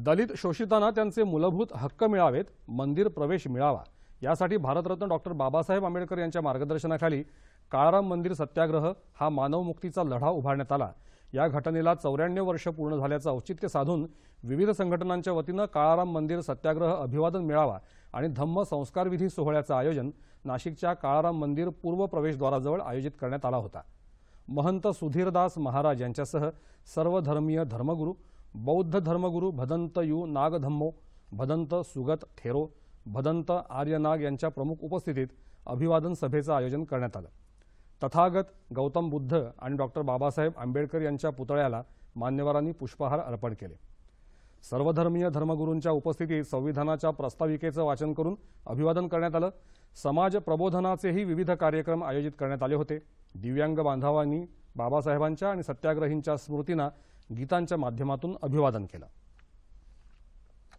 दलित शोषितांना त्यांचे मूलभूत हक्क मिळावेत, मंदिर प्रवेश मिळावा यासाठी भारतरत्न डॉक्टर बाबासाहेब आंबेडकर यांच्या मार्गदर्शनाखाली काळाराम मंदिर सत्याग्रह हा मानवमुक्तीचा लढा उभारण्यात आला। या घटनेला 94 वर्ष पूर्ण झाल्याचं औचित्य साधून विविध संघटनांच्या वतीनं काळाराम मंदिर सत्याग्रह अभिवादन मेळावा आणि धम्म संस्कार विधी सोहळ्याचं आयोजन नाशिकच्या काळाराम मंदिर पूर्व प्रवेशद्वाराजवळ आयोजित करण्यात आला होता। महंत सुधीरदास महाराज यांच्यासह सर्व धर्मीय धर्मगुरू, बौद्ध धर्मगुरू भदंत यू नागधम्मो, भदंत सुगत थेरो, भदंत आर्यनाग यांच्या प्रमुख उपस्थितीत अभिवादन सभेचं आयोजन करण्यात आलं। तथागत गौतम बुद्ध आणि डॉक्टर बाबासाहेब आंबेडकर यांच्या पुतळ्याला मान्यवरांनी पुष्पहार अर्पण केले। सर्वधर्मीय धर्मगुरूंच्या उपस्थितीत संविधानाच्या प्रस्ताविकेचं वाचन करून अभिवादन करण्यात आलं। समाज प्रबोधनाचेही विविध कार्यक्रम आयोजित करण्यात आले होते। दिव्यांग बांधवांनी बाबासाहेबांच्या आणि सत्याग्रहींच्या स्मृतींना गीतांच्या माध्यमातून अभिवादन केलं।